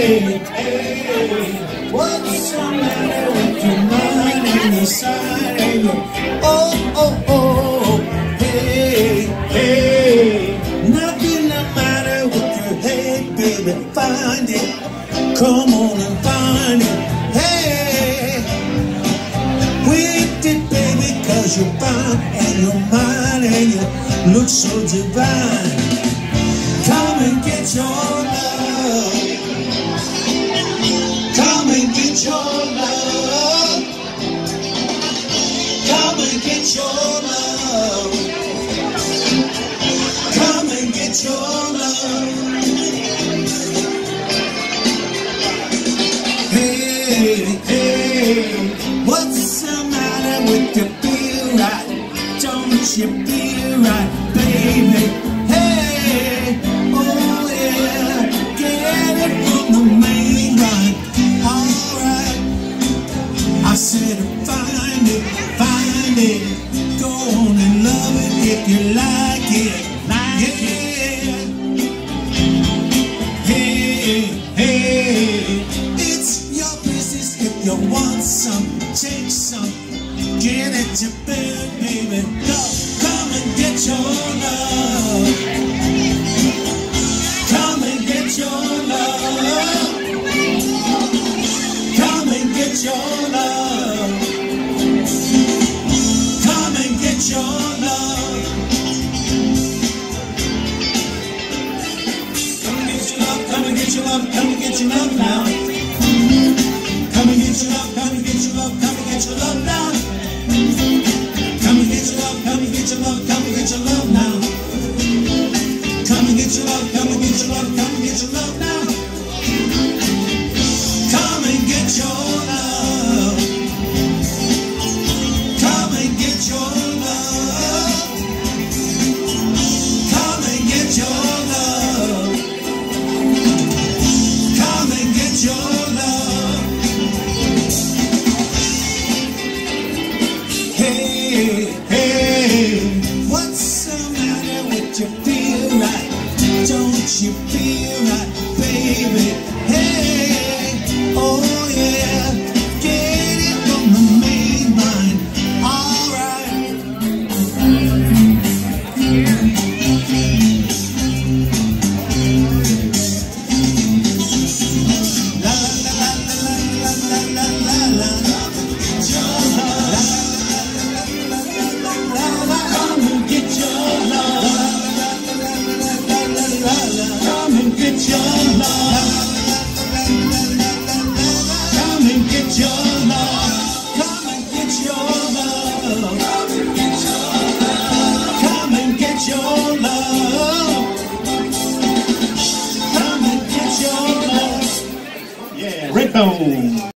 hey, what's the matter with your mind and your side and your oh, hey, hey, nothing the matter with your head, baby, find it, come on and find it, hey, with it, baby, cause you're fine and you're mine and you look so divine. Come and get your love. Come and get your love. Come and get your love. Come and get your love. Hey, hey, what's the matter with you? Feel right? Don't you feel right, baby? I said find it, go on and love it if you like it, yeah. Hey, it's your business if you want some, take some, get it to bed, baby, go, come and get your love, come and get your love, come and get your love. Your love. Come and get your love, come and get your love, come and get your love now. Come and get your love, come and get your love, come and get your love now. Come and get your love, come and get your love, come and get your love now. Come and get your love, come and get your love, come and get your love now. Come and get your love. Come and get your love. You feel right, baby, hey, oh yeah, get it from the main line, alright. La la la la la la la la la, come and get your love. Come and get your love. Come and get your love. Come and get your love. Come and get your love. Come and get your love. Yeah, Redbone.